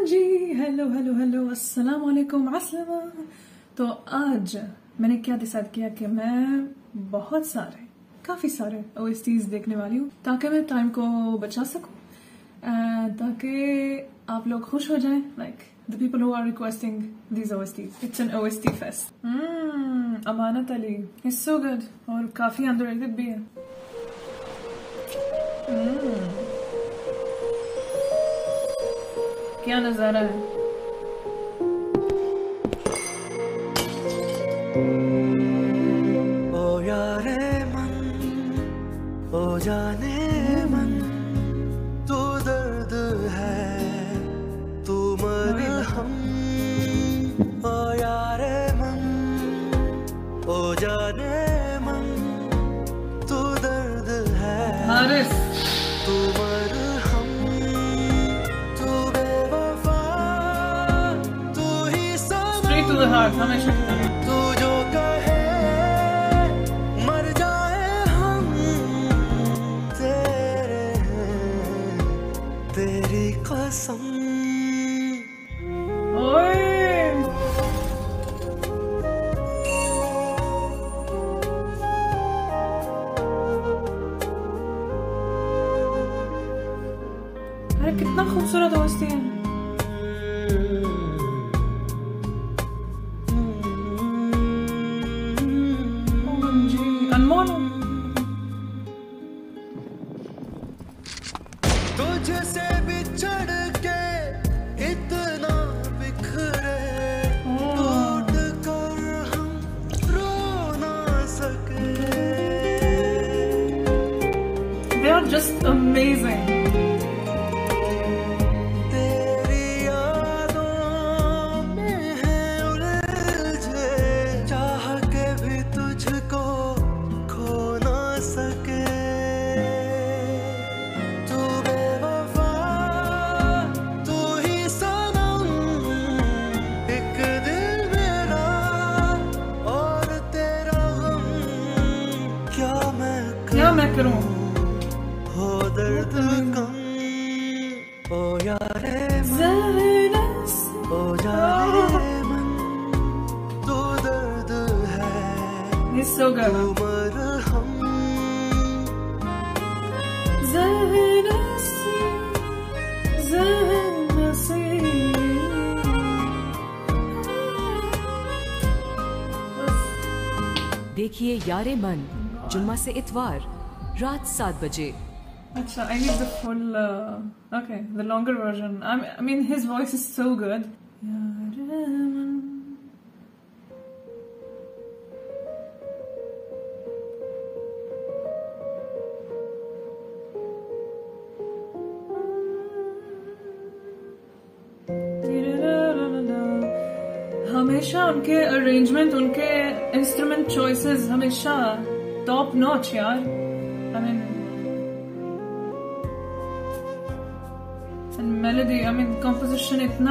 जी hello hello hello अस्सलाम वालेकुम अस्सलाम। तो आज मैंने क्या डिसाइड किया कि मैं काफी सारे OSTs देखने वाली हूँ ताकि मैं टाइम को बचा सकूं, ताकि आप लोग खुश हो जाएं, like the people who are requesting these OSTs. It's an OST fest. Amanat Ali is so good और काफी underrated भी है। क्या नजारा है। ओ यारे मन, ओ जाने मन, तू दर्द है, तू मरहम। ओ यारे मन, ओ जाने मन, तू दर्द है, हारिस तू मरहम, तू बेवफा, तू ही सनम। straight to the heart हमेशा की तरह। तू जो कहे मर जाए हम तेरे हैं, तेरी कसम। ओए अरे कितना खूबसूरत OST है। अनमोल तुझसे बिछड़ के इतना बिखरे, टूट कर हम रो ना सके। they are just amazing. तेरी यादों में है उलझे, चाह के भी तुझको खो ना सके। तू बेवफा, तू ही सनम, एक दिल मेरा और तेरा गम। क्या मैं करूं हो दर्द कम। ओ यारे मन, ज़रा ओ जाने मन, तू दर्द है, He's so good. तू मरहम। देखिए यारे मन जुम्मा से इतवार रात 7 बजे। अच्छा, I need the full, okay, the longer version. I mean, his voice is so good. हमेशा उनके अरेंजमेंट, उनके इंस्ट्रूमेंट चॉइसेस हमेशा टॉप नॉच यार। I mean, and melody, I mean, composition इतना,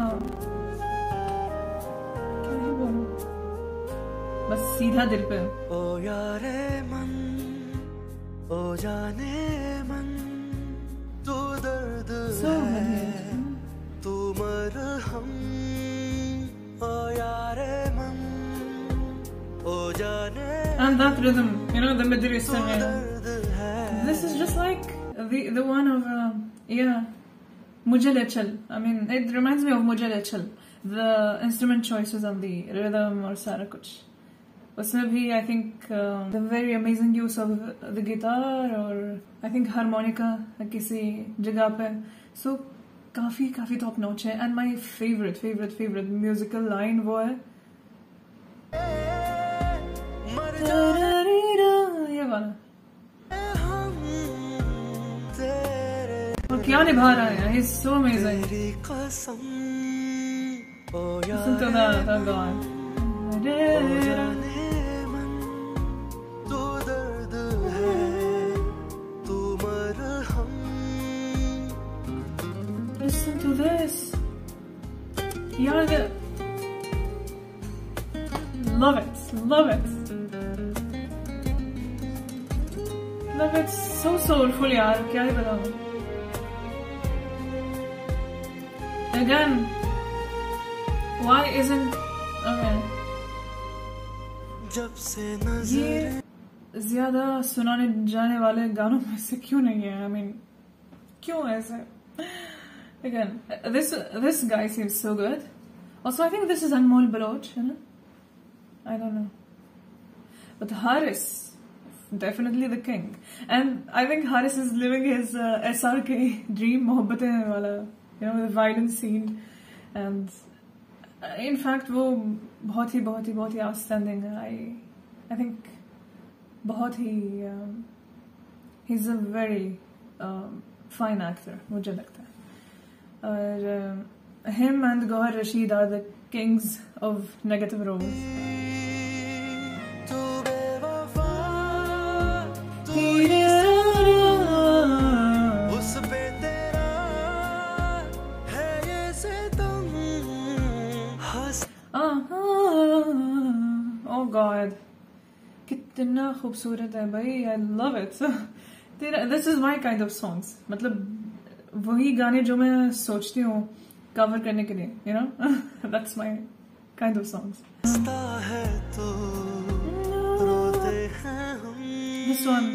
क्या ही बोलूं, बस सीधा दिल पे। ओ यारे मन, ओ जाने मन, तू दर्द So है, good. तू मरहम। ओ यारे मन, ओ जाने And that rhythm, you know, the Madri तू singing. दर्द है। This is just like the one of yeah, Mujhe Le Chal. I mean, it reminds me of Mujhe Le Chal. The instrument choices on the rhythm or सारा कुछ। उसमें भी I think the very amazing use of the guitar और I think harmonica किसी जगह पे, so काफी top notch है। And my favorite musical line वो है ये वाला। और क्या निभा रहा है, he's so amazing. तेरी कसम। ओ Listen to that, oh God. जाने मन, तू दर्द है, तू मरहम। Listen to this. Yeah, love it. Love it, so soulful यार, क्या ही बताऊं। Again, why isn't okay? जब से नजर ये ज्यादा सुनाने जाने वाले गानों में से क्यों नहीं है? I mean, क्यों ऐसे? Again, this guy seems so good. Also, I think this is Anmol Baloch, you know? I don't know. But Haris, definitely the king. And I think Haris is living his SRK dream, Mohabbatein wala, you know, the violent scene. And in fact, वो बहुत ही outstanding है. I think बहुत ही he's a very fine actor, मुझे लगता है. और him and Gohar Rashid are the kings of negative roles. तू बेवफा उस पे तेरा है ये सितम हंस Oh God, कितना खूबसूरत है भाई. I love it. This is my kind of songs. मतलब वही गाने जो मैं सोचती हूँ कवर करने के लिए, you know. That's my kind of songs. हंसता है तो रोते हैं हम This one.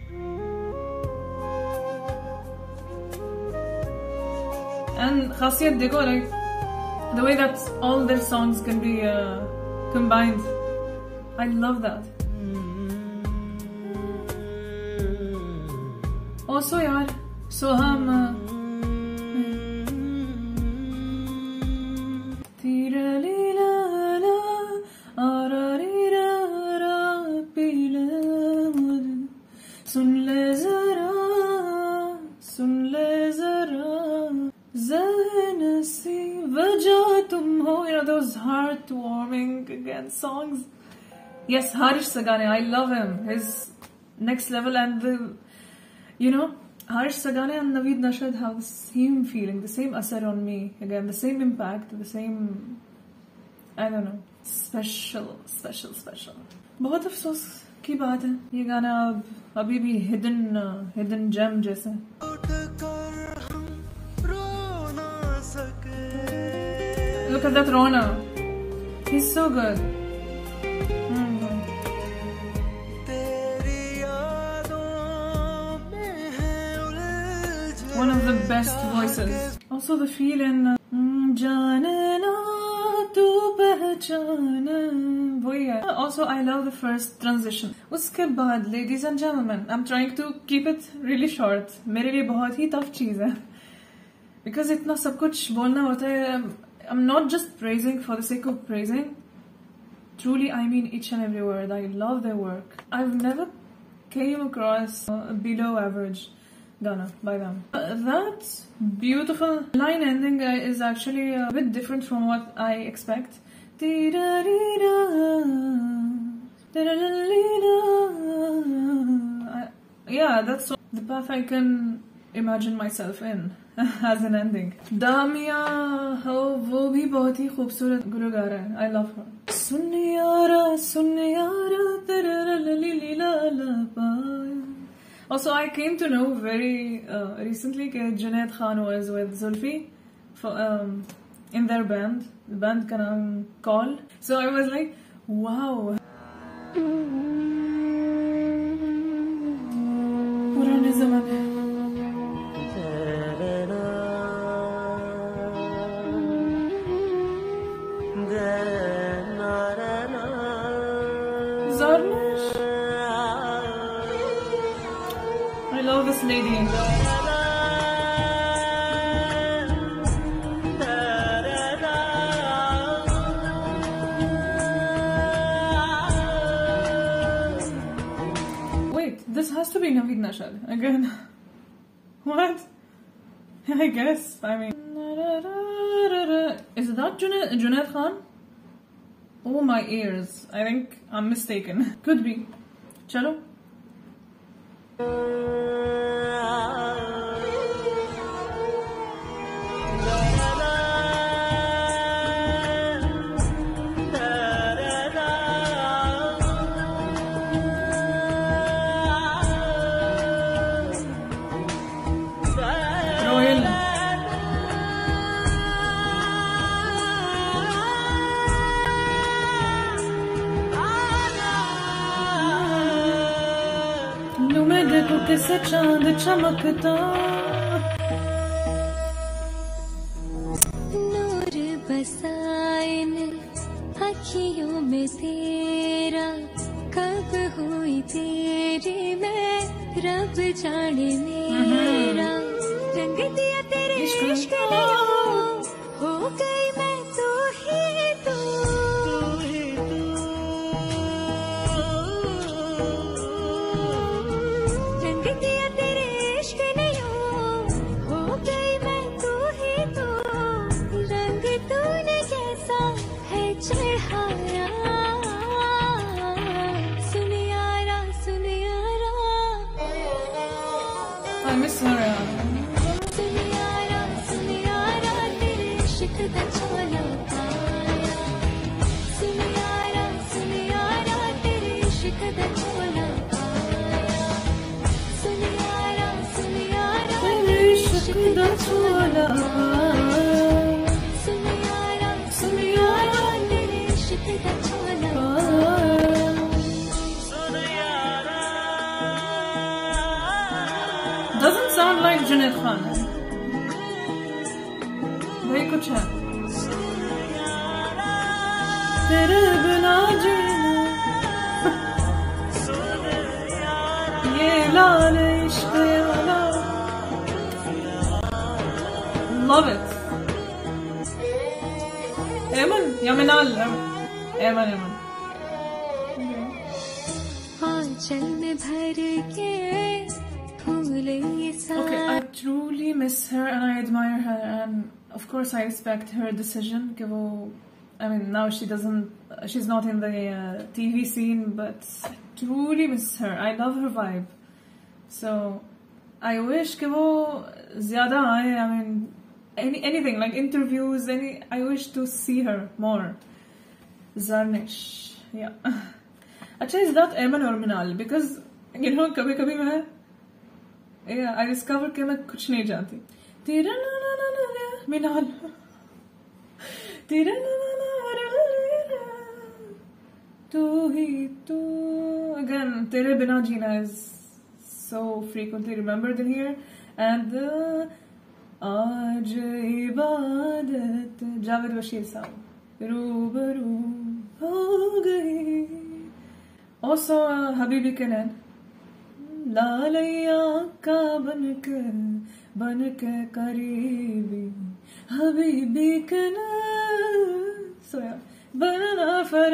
And खासियत देखो, like the way that all their songs can be combined. I love that. Also यार, Soham सुन ले जरा ज़हन सी वजह तुम हो. You know those heartwarming again songs. Yes, Harish Sagane, I love him. His next level, and you know, Harish Sagane and Naveed Nashad have the same feeling, the same asar on me. Again, the same impact, the same, I don't know, special. बहुत अफसोस की बात है, ये गाना अब अभी भी hidden gem जैसा. उठ कर हम रो ना सके. Look at that Rona. He's so good. तेरी यादों में है उलझे. One of the best voices. Also the feel in जानना तू पहचाना, वही है. Also I love the first transition. उसके बाद ladies and gentlemen, I'm trying to keep it really short. मेरे लिए बहुत ही tough चीज है, because इतना सब कुछ बोलना होता है. I'm not just praising for the sake of praising. Truly, I mean each and every word. I love their work. I've never came across a below average Gana by them. That beautiful line ending is actually a bit different from what I expect. Yeah, that's the path I can imagine myself in as an ending. Damia ho wo bhi bahut hi khoobsurat gurugar hai. I love her. Sun yara tera li la la pa. Also, I came to know very recently that Junaid Khan was with Zulfi for, in their band. The band ka naam Call. So I was like, wow. पुराने ज़माने. Zarnish. I love this lady. Wait, this has to be Naveed Nashad again. What? I guess. I mean, is that Junaid Khan? Oh, my ears. I think I'm mistaken. Could be. Chalo. कैसे चांद चमकता नूर बसाइन अखियों में तेरा कब हुई तेरी मैं रब जाने मेरा रंग दिया तेरे इश्क ने हो गई मैं तू ही तू रंग दिया तेरे इश्क ने हो गई मैं तू ही तू रंग तूने कैसा है चढ़ाया सुनियारा सुनियारा I miss her यार सुनियारा सुनियारा तेरे इश्क दा झोला पाया सुनियारा सुनियारा तेरे इश्क दा झोला पाया सुनियारा सुनियारा तेरे इश्क दा झोला सुनियारा सुनियारा तेरे इश्क दा झोला Doesn't sound like Junaid Khan. वही कुछ है तेरे बिना जीना ये लाल इश्क वाला love it एमन या मिनाल एमन आंचल में भर के फूल ये Okay, I truly miss her and I admire her and of course I respect her decision कि वो I mean now she's not in the TV scene but I truly miss her. I love her vibe. So I wish कि वो ज़्यादा आए. I mean anything like interviews I wish to see her more. Zarnish. Yeah. अच्छा is that Ayman or Minal because you know कभी-कभी मैं I discovered कि मैं कुछ नहीं जानती. तेरा ना ना ना ना ना मिनाल. तेरा ना ना ना ना ना तू ही तू. Again, तेरे बिना जीना is so frequently remembered in here. And आज इबादत जावेद बशीर साहब रूबरू हो गई. Also हबीबी केनन लालैया का बनके करीबी हबीबी के ना सोया बनना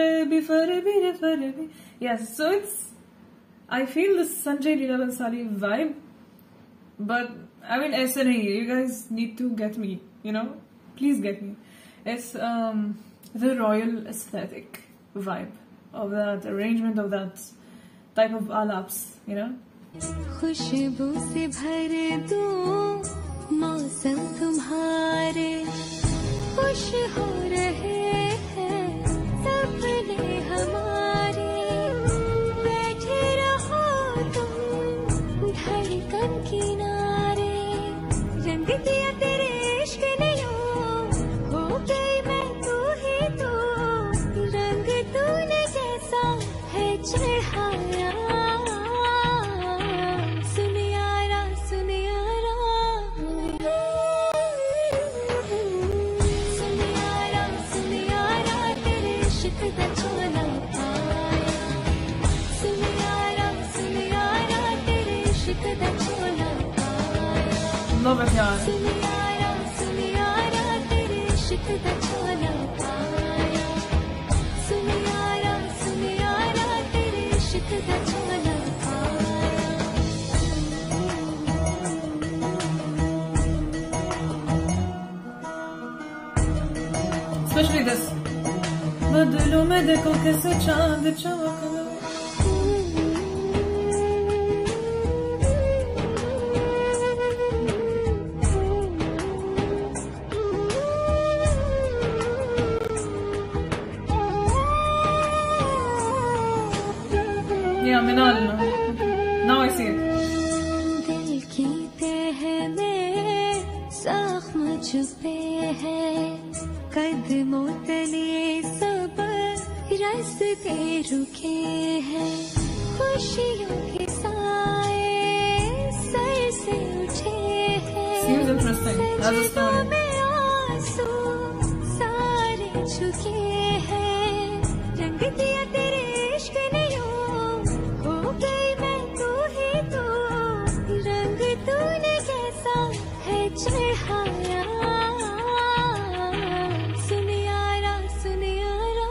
फरेबी yes so it's I feel this Sanjay Leela Bhansali vibe but I mean ऐसे नहीं you guys need to get me you know please get me it's the royal aesthetic vibe of that arrangement of that type of alaps you know खुशबू से भर दूं मौसम तुम्हारे खुश हो रहे हैं सपने हमारे बैठे रहो तुम धड़कन किनारे रंग दिया तेरे इश्क ने हो गई मैं तू ही तू रंग तूने जैसा है चढ़ाया love it yaar सुनियारा सुनियारा तेरे इश्क दा झोला पाया सुनियारा सुनियारा तेरे इश्क दा झोला especially this बदलों में देखो कैसे चांद चमकना Yeah, Minal. Now I see it. दिल की तह में जख्म छुपे हैं कदमों तले सब रास्ते रुके हैं खुशियों के साए से उठे हैं। Seems interesting as a story. में आंसू सारे झुके हैं। रंग दिया तेरे इश्क ने यूं, हो गई मैं तू ही तू। रंग तूने कैसा है चढ़ाया। सुनियारा सुनियारा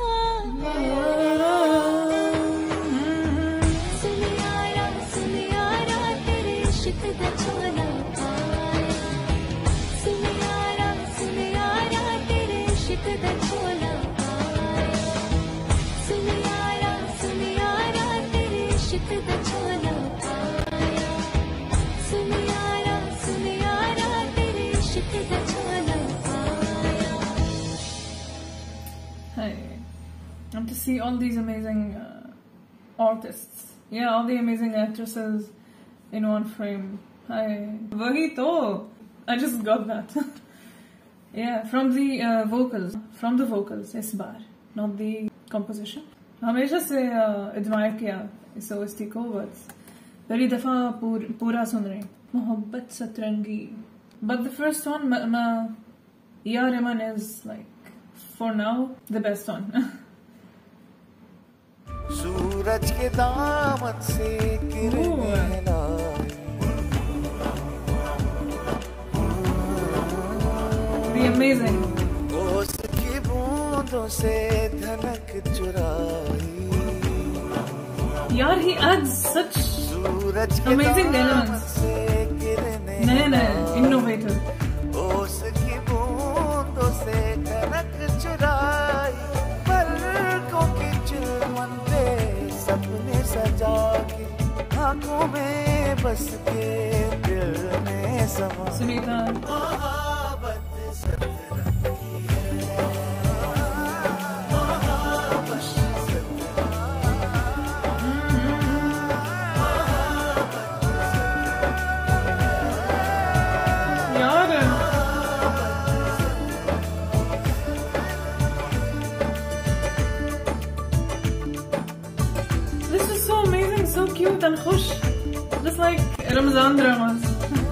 सुनियारा सुनियारा तेरे इश्क दा झोला पाया। सुनियारा सुनियारा तेरे इश्क दा झोला पाया। सुनियारा सुनियारा तेरे इश्क दा झोला पाया। सुनियारा सुनियारा तेरे इश्क दा झोला पाया। Hey, and to see all these amazing artists, yeah, all the amazing actresses in one frame. Hey, wahi to, I just got that. Yeah, from the vocals, इस बार, not the composition. हमेशा से admire किया इस OST को, but पहली दफा पूरा सुन रही मोहब्बत सतरंगी. But the first one, Ya Rahman is like, for now, the best one. सूरज के दामन से किरणें लाई, The amazing. ओस की बूंदों से धनक चुराई। Yaar, he adds such सूरज के amazing दामन elements. से किरणें नए लाई, innovative. ओस की बूंदों से धनक चुराई। पलकों की चिलमन पे सपने सजा के, आंखों में बस के दिल में समा। Sunita. मोहब्बत सतरंगी है, मोहब्बत Yaar. This is so amazing, so cute and khush. Just like Ramzan dramas.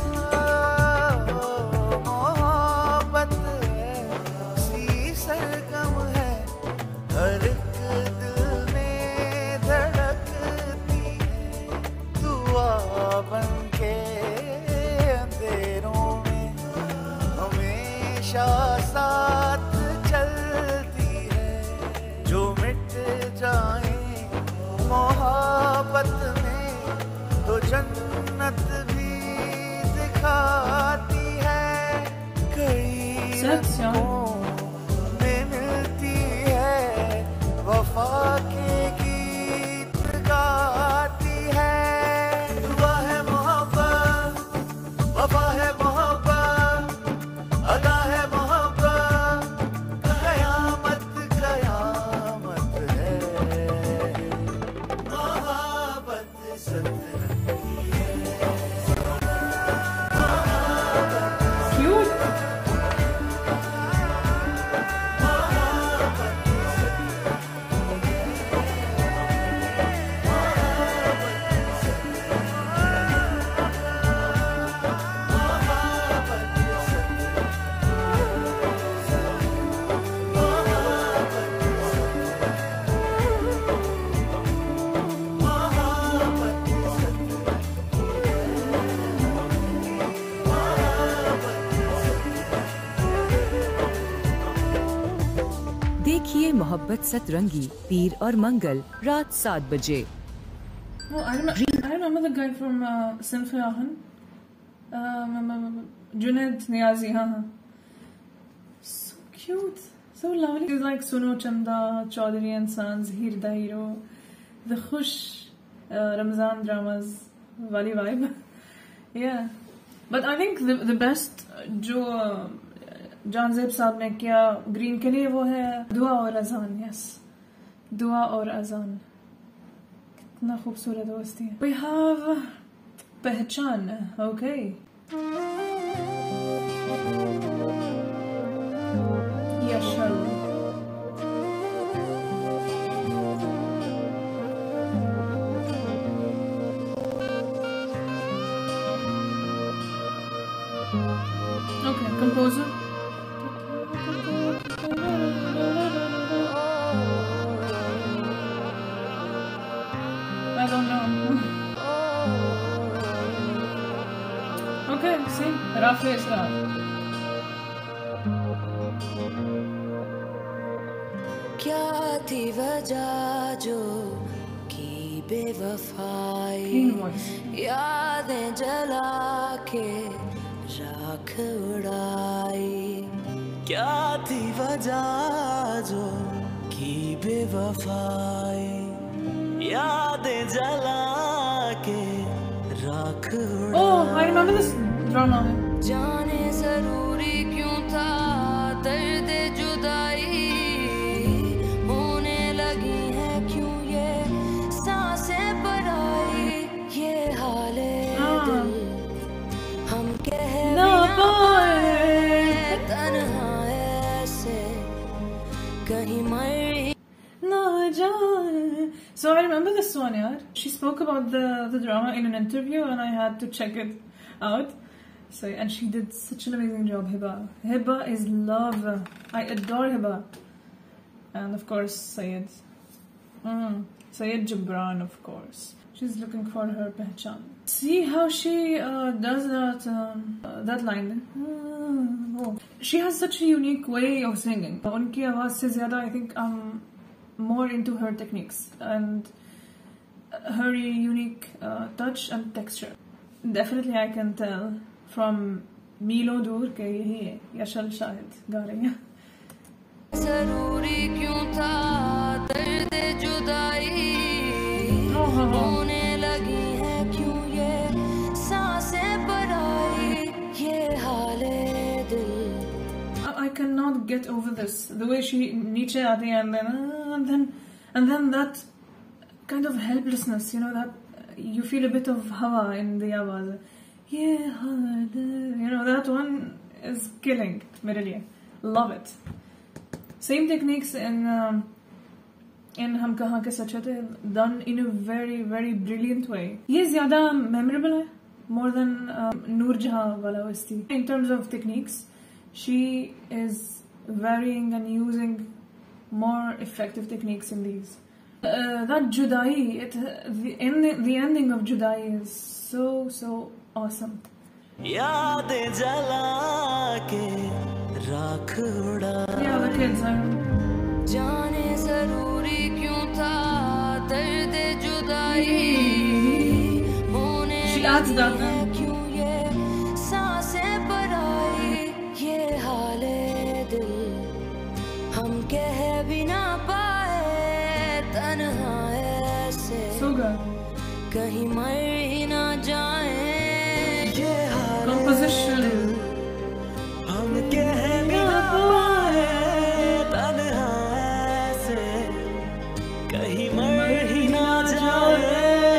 मोहब्बत है, सी सरगम है, हर एक दिल में धड़कती है। दुआ बन के अंधेरों में हमेशा साथ चलती है। जो मिट जाए मोहब्बत में, तो जन्नत भी दिखाती है। कई Sex, yeah. रंगों में मिलती है, वफा के गीत गाती है। दुआ है मोहब्बत, वफा है मोहब्बत, अदा है मोहब्बत, कयामत कयामत है। मोहब्बत सतरंगी है, Cute. देखिए मोहब्बत सतरंगी पीर और मंगल रात 7 बजे। Oh, I remember the guy from Sinf Ahan. Junaid Niazi, हाँ. So cute, so lovely. He's like Suno Chanda, Chaudhary and Sons, Heer the Hero, the Khush Ramzan dramas, wali vibe. Yeah, but I think the best जो जानजेब साहब ने किया green के लिए वो है दुआ और अजान. यस, दुआ और अजान कितना खूबसूरत दोस्ती है. We have पहचान. Okay. यशल. काफी इसका क्या थी वजह जो की बेवफाई, clean voice. यादें जला के राख उड़ाई। क्या थी वजह जो की बेवफाई, यादें जला के राख उड़ाई। Oh, I remember this drama. जाने जरूरी क्यों था दर्द जुदाई, होने लगी है क्यों ये सांसें पराई। ये हाले दिल हम कह ना भी ना पाए। पाए, तन्हा ऐसे कहीं मर No, John. So I remember this one, yeah. She spoke about the drama in an interview, and I had to check it out. So, and she did such an amazing job, Hiba. Hiba is love. I adore Hiba. And of course, Sayed. Sayed Jabran, of course. She's looking for her pehchan. See how she does that line. Oh. She has such a unique way of singing. Unki awaaz se zyada, I think more into her techniques and her unique touch and texture. Definitely I can tell from मीलों दूर के यही है यशल शाहिद गा रही है। जरूरी क्यों था दर्द जुदाई, होने लगी है क्यों ये सांसें पराई। ये हाले दिल I cannot get over this. The way she नीचे आती है and then that kind of helplessness, you know, that you feel a bit of hawa in the आवाज़. Yeah, you know, that one is killing मेरे लिए. Love it. Same techniques in हम कहाँ के सच थे, done in a very very brilliant way. ये ज़्यादा memorable है more than नूर जहाँ वाला वस्ती. In terms of techniques, she is varying and using more effective techniques in these. That Judai, the ending of Judai is so awesome. यादें जला के राख उड़ा। Yeah, the kids are. जाने जरूरी क्यों था दर्द जुदाई, होने She adds that. है क्यों ये सांसें पराई। ये हाले दिल हम कह भी ना पाए, तन्हा ऐसे So good. कहीं मर ही ना जाए। ये हाले Composition. हम कह भी ना पाए, तन्हा ऐसे कहीं मर ही ना जाए।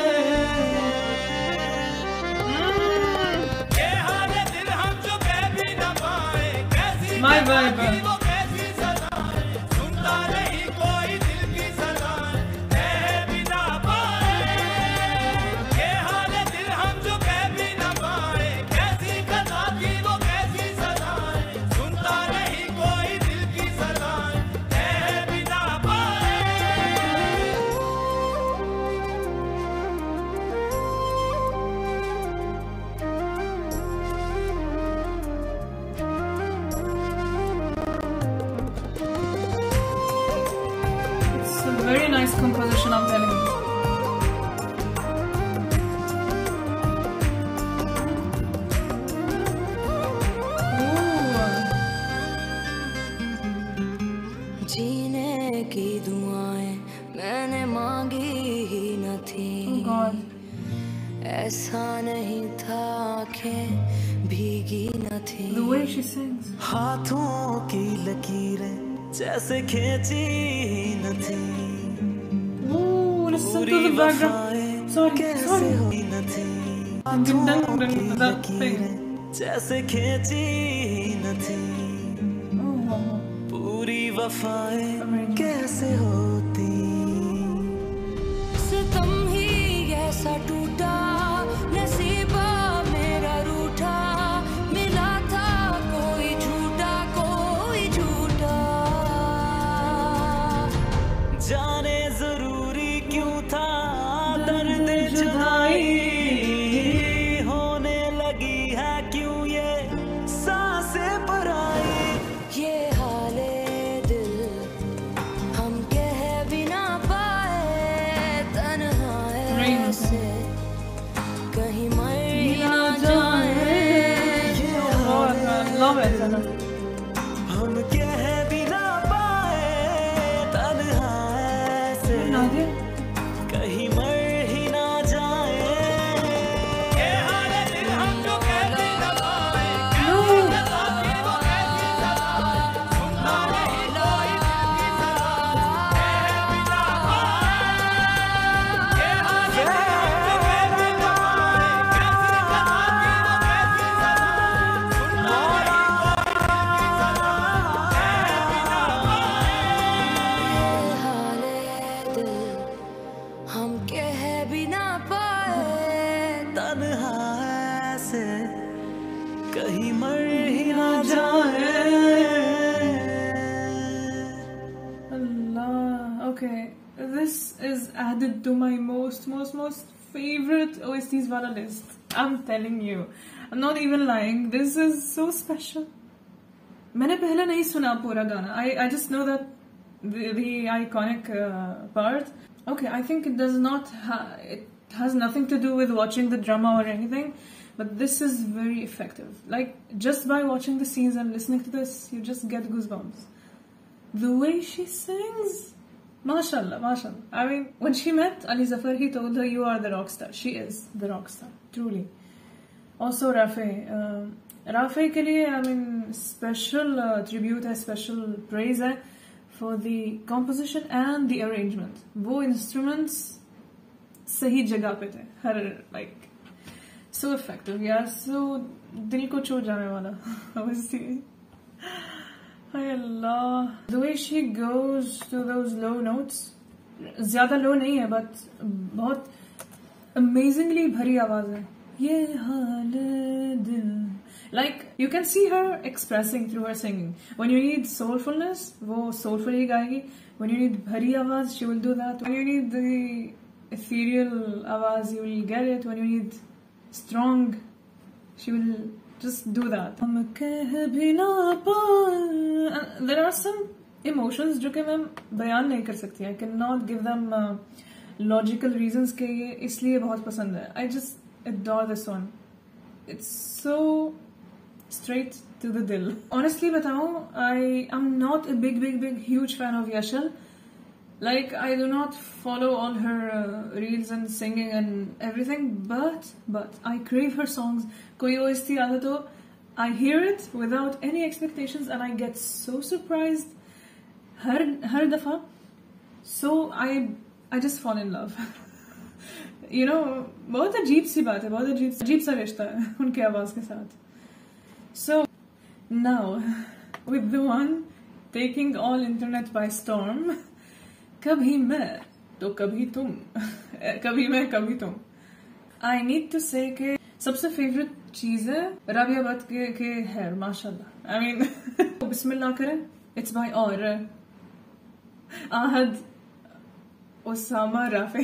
ये हाल दिल हम जो कह भी ना पाए, कैसी My vibe. वो कैसी सदाएं, सुनता नहीं कोई दिल की सदाएं, कह भी ना पाए। ये हाल दिल हम जो कह भी ना पाए, कैसी कथा थी वो कैसी सदाएं, सुनता नहीं कोई दिल की सदाएं, कह भी ना पाए। It's a very nice composition, I'm telling you. जीने की दुआएं मैंने मांगी ही न थी, Oh God. ऐसा नहीं था आंखें भीगी न थी। The way she sings. हाथों की लकीरें जैसे खींची न थी, Ooh, listen to पूरी the background. वफाएं Sorry, कैसे sorry. हुई न थी। Dun, dun, हाथों dun, की that thing. लकीरें जैसे खींची न थी, Oh. पूरी वफाएं Amazing. कैसे होती। सितम ही ऐसा टूटा, नसीबा मेरा रूठा, मिला था कोई झूठा कोई झूठा। जाने जरूरी क्यों था दर्द जुदाई, होने लगी है क्यों ये गाना। हम कह भी ना पाए तन्हा ऐसे, नादिया कहीं मर ही ना जाए। ये हाल दिल हम जो कह भी ना पाए, नो सुनता नहीं कोई दिल की सलाह, कह भी ना पाए। ये हाल दिल हम जो कह भी ना पाए, कैसी सलाह की वो कैसी सलाह, सुनता नहीं कोई दिल की सलाह, कह भी ना हाले दिल हम कह भी ना पाए, तन्हा ऐसे कहीं मर ही ना जाए। Allah. Okay, this is added to my most favorite OSTs wala list. I'm telling you, I'm not even lying. This is so special. मैंने पहले नहीं सुना पूरा गाना. I just know that the iconic part. Okay, I think it does not. It has nothing to do with watching the drama or anything. But this is very effective. Like, just by watching the scenes and listening to this, you just get goosebumps. The way she sings, mashallah, mashallah. I mean, when she met Ali Zafar, he told her, "You are the rock star." She is the rock star, truly. Also, Rafe. Rafe ke liye, I mean, special tribute hai, special praise hai for the composition and the arrangement. वो instruments सही जगह पे थे. हर like so effective, yeah. So दिल को छू जाने वाला. Obviously. Hi Allah. The way she goes to those low notes, ज़्यादा low नहीं है, but बहुत amazingly भरी आवाज है. ये हाल दिल. Like, you can see her expressing through her singing. When you need soulfulness, वो soulfully गाएगी. When you need भरी आवाज, she will do that. When you need the ethereal आवाज, you will get it. When you need strong, she will just do that. हम कह भी ना पाए. There are some emotions जो कि मैं बयान नहीं कर सकती. I cannot give them logical reasons कि ये इसलिए बहुत पसंद है. I just adore this one. It's so straight to the dil. Honestly बताऊं, I am not a big huge fan of Yashal. Like, I do not follow all her reels and singing and everything, but I crave her songs. Koi OST aata to I hear it without any expectations and I get so surprised har dafa. So I just fall in love. You know, बहुत अजीब सी बात है, बहुत अजीब सा रिश्ता है उनके आवाज के साथ. So now with the one taking all internet by storm, कभी मैं तो कभी तुम, कभी मैं कभी तुम. I need to say कि सबसे फेवरेट चीज है राबिया भट्ट के हेयर, माशाल्लाह. I mean, बिस्मिल्लाह करें. It's by और आहद ओसामा राफे.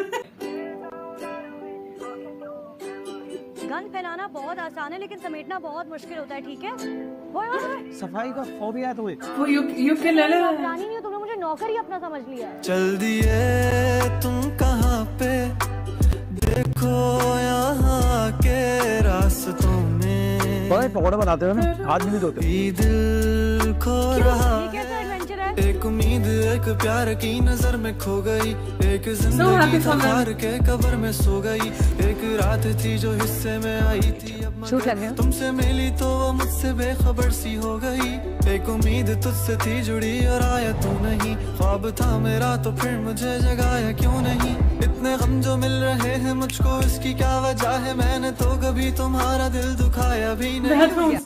गंद फैलाना बहुत आसान है लेकिन समेटना बहुत मुश्किल होता है, ठीक है? ओए ओए ओए, सफाई का फोबिया है तुम्हें? वो यू के ले ले. नौकरानी नहीं हो, तुमने मुझे नौकर ही अपना समझ लिया है. चल दिए तुम कहाँ पे, देखो यहाँ के रास्तों में पकौड़े बनाते हो ना, हाथ भी नहीं धोते. दिल खो रहा ये कैसा एडवेंचर है? एक उम्मीद एक प्यार की नजर में खो गई, एक जिंदगी for them. हार के कब्र में सो गई, एक रात थी जो हिस्से में आई थी अब Shoot लग रहे हो? तुमसे मिली तो वो मुझसे बेखबर सी हो गई, एक उम्मीद तुझसे थी जुड़ी और आया तू नहीं, ख्वाब था मेरा तो फिर मुझे जगाया क्यों नहीं, इतने गम जो मिल रहे हैं मुझको इसकी क्या वजह है, मैंने तो कभी तुम्हारा दिल दुखाया भी नहीं.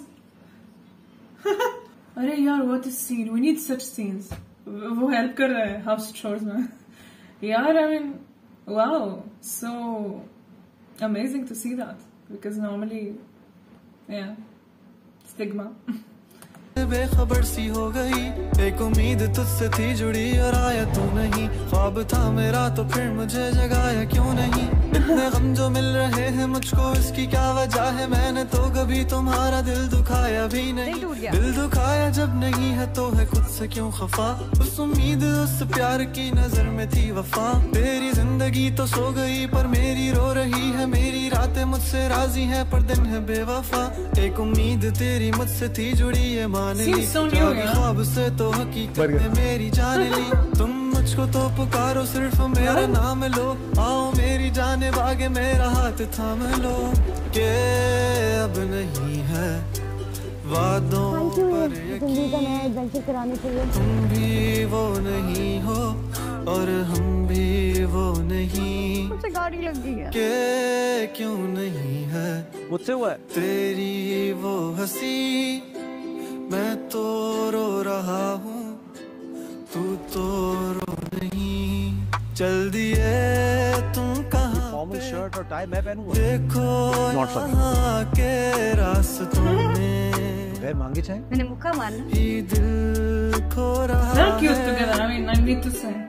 अरे यार, what a scene. We need such scenes. वो हेल्प कर रहा है हाउस चोर्स में यार. I mean, wow, so amazing to see that because normally, yeah, stigma. बेखबर सी हो गई, एक उम्मीद तुझसे थी जुड़ी और आया तू नहीं, ख्वाब था मेरा तो फिर मुझे जगाया क्यों नहीं, इतने गम जो मिल रहे हैं मुझको इसकी क्या वजह है, मैंने तो कभी तुम्हारा दिल दुखाया भी नहीं, दिल दुखाया जब नहीं है तो है खुद से क्यों खफा, उस उम्मीद उस प्यार की नजर में थी वफा, तेरी जिंदगी तो सो गई पर मेरी रो रही है, मेरी रातें मुझसे राजी है पर दिन है बेवफा, एक उम्मीद तेरी मुझसे थी जुड़ी ये मान ली, ख्वाब से तो हकीकत में मेरी जान ली, तुम मुझको तो पुकारो सिर्फ मेरा नाम लो, आओ मेरी जाने बागे मेरा हाथ थाम लो, के अब नहीं है वादों पर यकीन, तुम भी वो नहीं हो और हम भी वो नहीं, मुझसे गाड़ी लग गई है, के क्यों नहीं है मुझसे हुआ है तेरी वो हंसी, मैं तो रो रहा हूँ तू तो रो नहीं, चल दिए तुम कहाँ फॉर्मल शर्ट और टाई मैं पहनूंगा, देखो यहाँ के रास्तों में गैर मांगी चाहे मैंने मुक्का मारना, ही दिल खो रहा They're cute है, together. I mean, I need to say.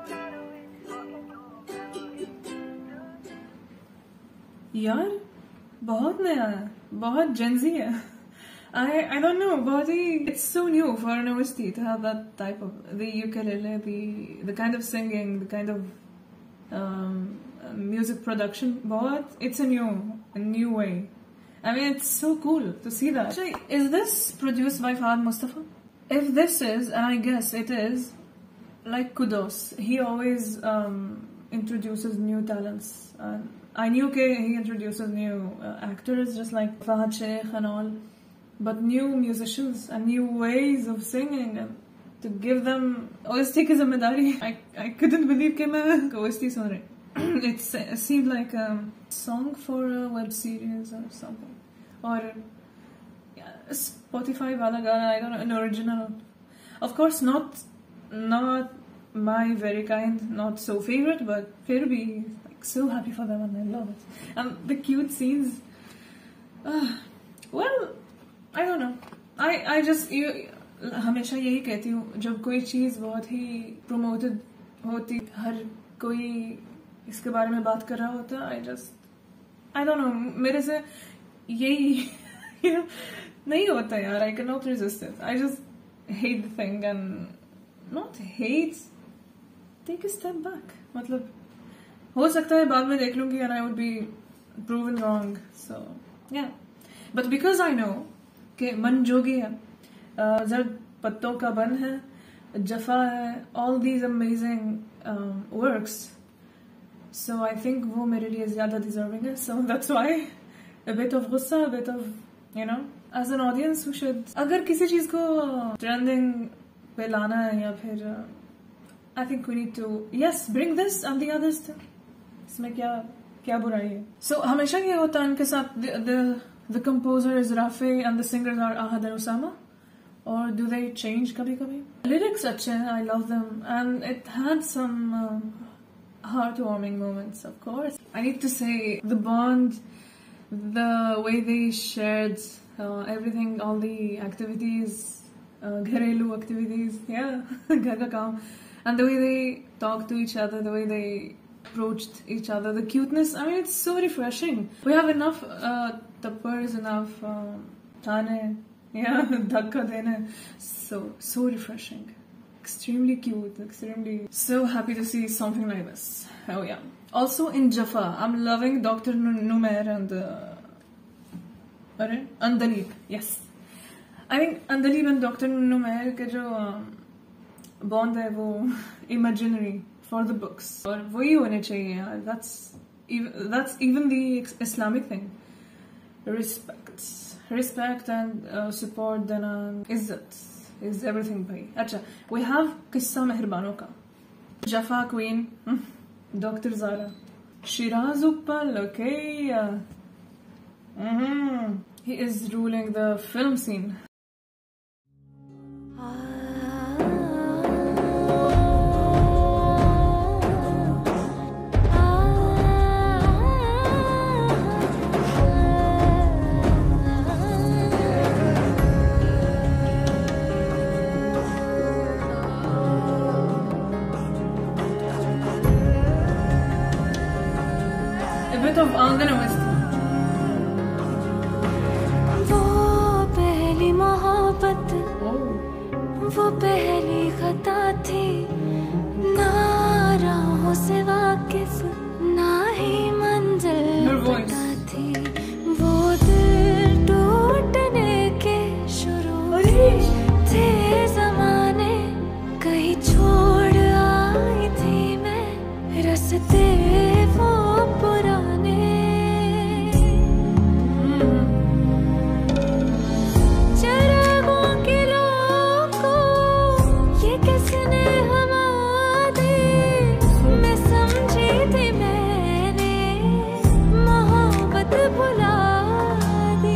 यार बहुत नया है, बहुत जेंजी है. I don't know, बहुत ही it's so new for an OST to have that type of the ukulele, the kind of singing, the kind of music production. बहुत it's a new way. I mean, it's so cool to see that. Actually, is this produced by Fahad Mustafa? If this is, and I guess it is, like kudos. He always introduces new talents. I knew he introduces new actors, just like Fahad Sheikh and all, but new musicians and new ways of singing, and to give them OST ki zimmedari. I couldn't believe कि मैं OST सुन रही. It seemed like a song for a web series or something, or Spotify wala gana, I don't know, an original. Of course, not my very kind, not so favorite, but फिर भी like so happy for them and I love it. And the cute scenes. Well, I don't know. I just हमेशा यही कहती हूँ, जब कोई चीज़ बहुत ही promoted होती, हर कोई इसके बारे में बात कर रहा होता, I don't know, मेरे से यही नहीं होता यार. I cannot resist it. I just hate the thing, and not hate, take a step back. मतलब हो सकता है बाद में देख लूँगी and I would be proven wrong. So yeah, but because I know कि मन जोगी है, जर्द पत्तों का बन है, जफा है, all these amazing works. So I think वो मेरे लिए ज़्यादा deserving है. So that's why a bit of गुस्सा, a bit of, you know, as an audience we should, अगर किसी चीज़ को trending पे लाना है या फिर I think we need to, yes, bring this and the others too. इसमें क्या बुराई है. So हमेशा ये होता है इनके साथ, the composer is Rafi and the singers are Ahad and Usama, or do they change kabhi? Lyrics अच्छे हैं, I love them, and it had some heartwarming moments, of course. I need to say the bond, the way they shared everything, all the activities, घरेलू activities, yeah, घर का काम, and the way they talked to each other, the way they approached each other, the cuteness. I mean, it's so refreshing. We have enough tappers, enough tane, yeah, dhakka dene. So refreshing. Extremely cute, extremely, so happy to see something like this. Oh yeah. Also in Jaffa, I'm loving Dr. Numair and Andalib. Yes. I think Andalib and Dr. Numair के जो bond है वो imaginary for the books. और वही होने चाहिए यार. That's even the Islamic thing. Respect and support and izzat is everything bhai. अच्छा, we have किस्सा मेहरबानों का. Jaffa Queen, Dr. Zara, Shiraz Uppal, okay. He is ruling the film scene. I'm gonna miss them. वो पहली मोहब्बत, Oh. वो पहली खता थी, ना राहों से वाकिफ, ना ही मंजिल Her voice. पता थी। वो दिल टूटने के शुरू थे ज़माने, कहीं छोड़ आई थी मैं रस्ते वो पुराने। चरागों की लो को ये किसने हवा दी, मैं समझी थी मैंने मोहब्बत भुला दी।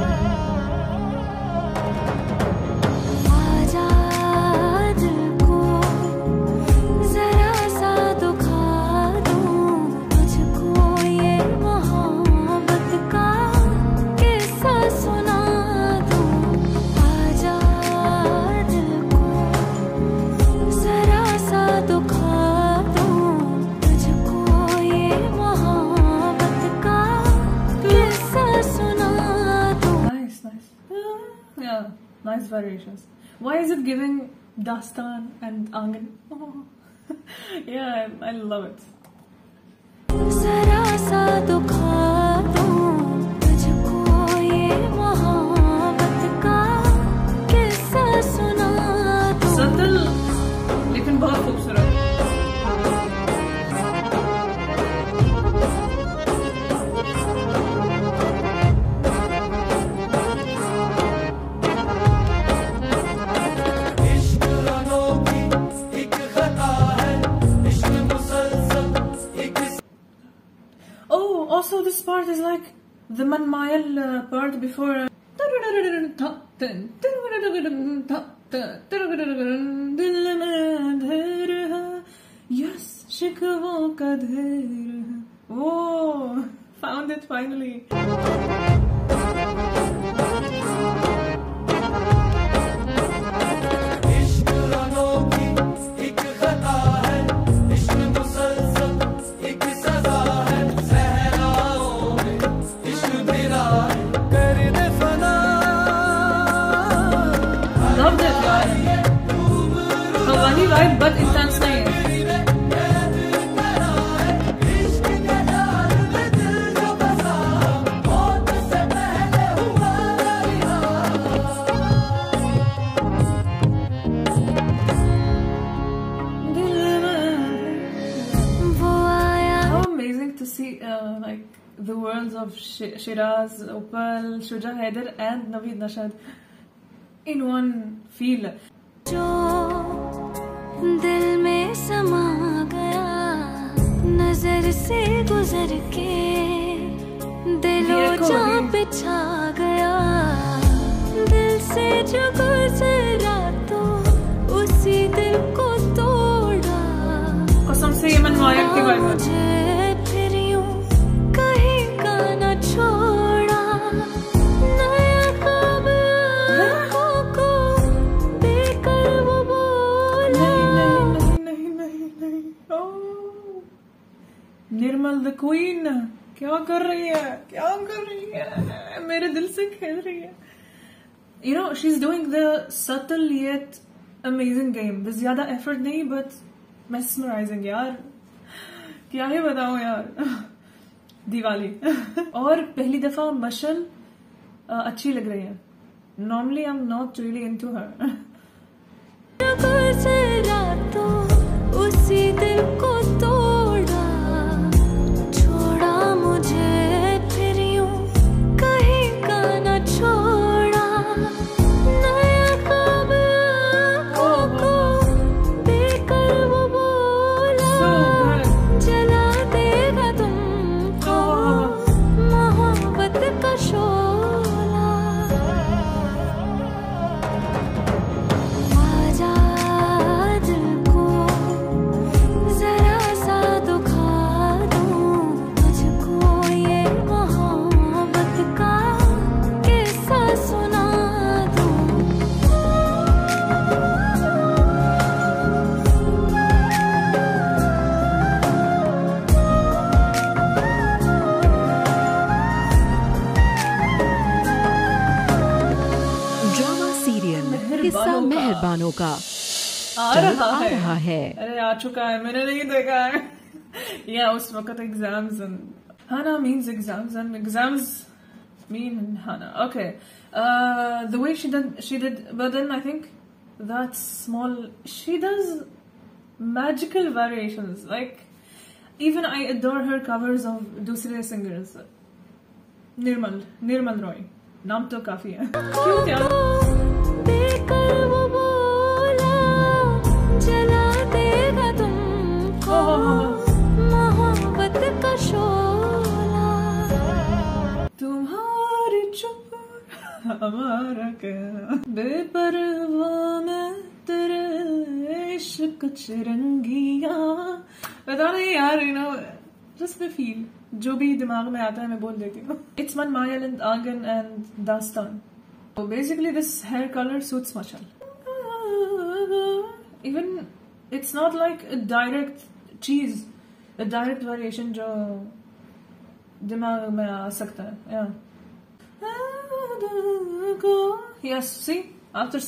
आजा दिल को जरा सा दुखा दूं, तुझको ये मोहब्बत का किस्सा सुना दूं। आजा दिल को जरा सा दुखा दूं, तुझको ये मोहब्बत का किस्सा सुना दूं। Nice, nice. Yeah, nice variations. Why is it giving Dastan and Angan? Oh. Yeah, I love it. जरा सा दुखा दूं, तुझको ये मोहब्बत का किस्सा सुना दूं। Subtle, लेकिन बहुत खूबसूरत. इश्क रंगों की एक खता है, इश्क मुसलसल एक Oh, also this part is like the Manmayal part before. Yes, शिकवों का ढेर है. Oh, found it finally. इश्क रंगों की एक खता है, इश्क मुसलसल एक सजा है, सहराओं में इश्क गिरा है, कर दे फना। Loved it, यार. Kawani vibe, but intense नहीं है. इश्क के जाल में दिल जो बसा, मौत से पहले हुआ रिहा। वो आया How amazing to see like the worlds of Shiraz, Opal, Shuja Haider and Naveed Nashad in one feel. जो दिल में समा गया, नजर से गुजर के दिलो जां पे छा गया। दिल से जो गुजरा तो उसी दिल को तोड़ा। कसम से ये मनमायर की vibe है. मुझे फिर यूं कहीं का न छोड़ा। नया ख्वाब आँखों को देकर वो बोला। नहीं. Oh. निर्मल द क्वीन क्या कर रही है? मेरे दिल से खेल रही है. You know, she's doing the subtle yet amazing game. The ज्यादा effort नहीं, but mesmerizing यार. क्या ही बताऊं यार. दिवाली. और पहली दफा मशल अच्छी लग रही है. Normally I'm not really into her. जो गुजरा तो उसी दिल को तोड़ा। छोड़ा मुझे फिर यूं कहीं का न छोड़ा। नया ख्वाब आँखों को देकर वो बोला। So good. जला देगा तुमको मोहब्बत का शोला। चुका, आ जल्द रहा आ है। रहा है। अरे आ चुका है, मैंने नहीं देखा है। या उस वक्त exams Hana means exams and exams mean Hana. Okay. The way she did, but then I think that small, she does magical variations. Like, even I adore her covers of दूसरे singers. Nirmal Roy. नाम तो काफी है। Cute यार। देकर वो बोला जला देगा तुमको मोहब्बत का शोला। तुम्हारी चुप हमारा क्या, बेपरवाह में तेरे इश्क चिरंगिया। पता नहीं यार, you know, just the feel, जो भी दिमाग में आता है मैं बोल देती हूँ। It's Man Mayal and Agan and Dastan. So basically this hair color suits Machal. Even it's not like a direct cheese, a direct variation जो दिमाग में आ सकता है। Yeah. Yes, see, after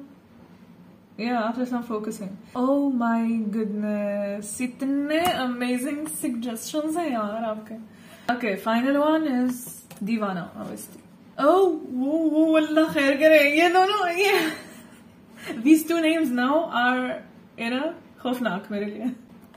some focusing. Oh my goodness, इतने amazing suggestions हैं यार आपके। Okay, final one is दीवाना, obviously. Oh, वो अल्लाह खैर करे, ये दोनों ये these two names now are खौफनाक मेरे लिए।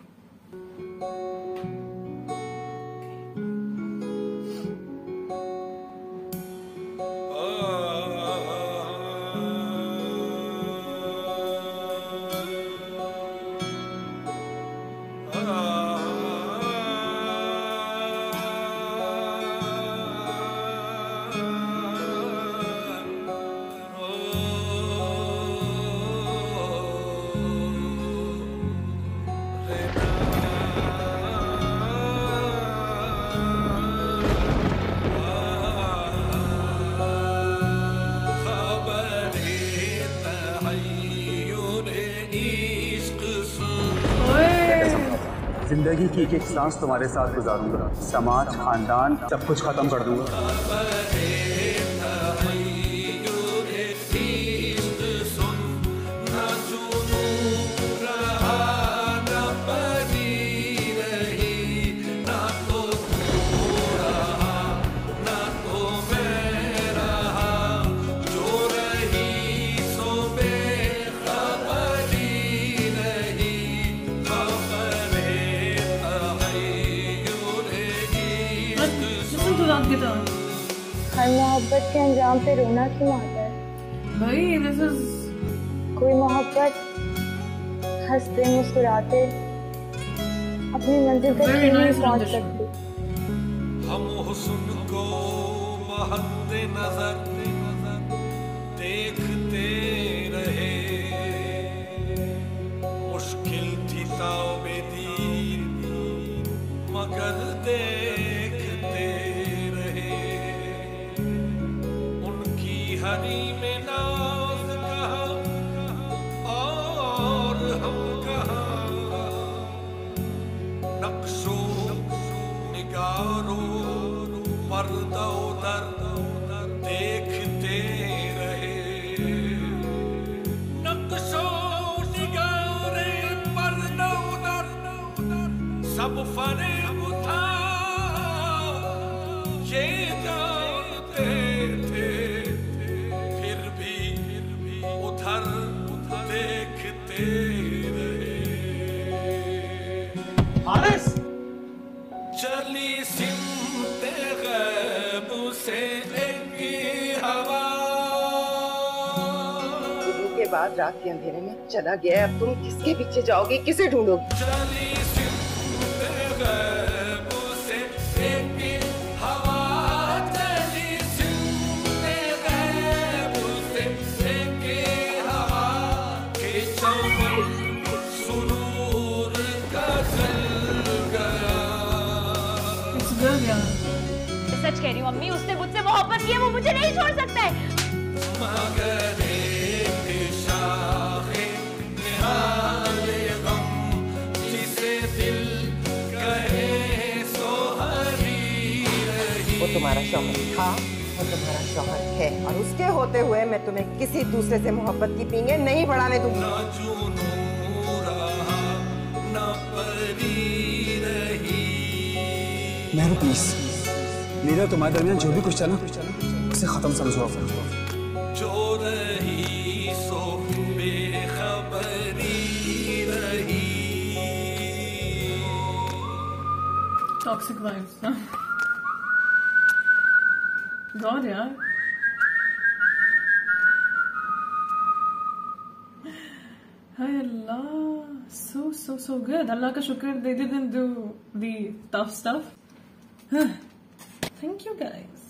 जिंदगी की एक सांस तुम्हारे साथ गुजारूंगा, समाज खानदान सब कुछ खत्म कर दूंगा। हर मोहब्बत के अंजाम पे रोना क्यों आता है भाई? This is कोई मोहब्बत हंसते मुस्कुराते अपनी मंजिल तक Very नहीं nice पहुंच rendition. सकती। हम हुस्न को महत्ते नजर देखते रहे, मुश्किल थी ताउबेदीन मगर देखते रहे। उनकी हरी में नाज कहा और हम कहा, नक्शो निगारो पर्दा उधर देखते रहे। नक्शो निगारे पर्दा उधर सब फरेब था ये जानते थे, फिर भी उधर देखते रहे। चली सिमते गैब से एक हवा, के बाद रात के अंधेरे में चला गया। अब तुम किसके पीछे जाओगे, किसे ढूंढोगे? चली सिमते गैब से एक हवा, चली सिमते गैब से एक हवा के चमन सुरूर का जल गया। It's good, yeah. सच कह रही हूँ अम्मी, उसने मुझसे मोहब्बत की है, वो मुझे नहीं छोड़ सकता है। मगर एक शाखे निहाले गम, जिसे दिल कहे सो हरी रही। वो तुम्हारा शौहर था वो तुम्हारा शौहर है और उसके होते हुए मैं तुम्हें किसी दूसरे से मोहब्बत की पींगे नहीं बढ़ाने दूंगी। मेहरू प्लीज, मेरा तुम्हारे दरमियान जो भी कुछ था ना उसे खत्म समझो। जो रही सो बेखबरी रही। Toxic vibes. गॉड यार, हाय अल्लाह, so good। अल्लाह का शुक्र they didn't do the tough stuff। Thank you guys।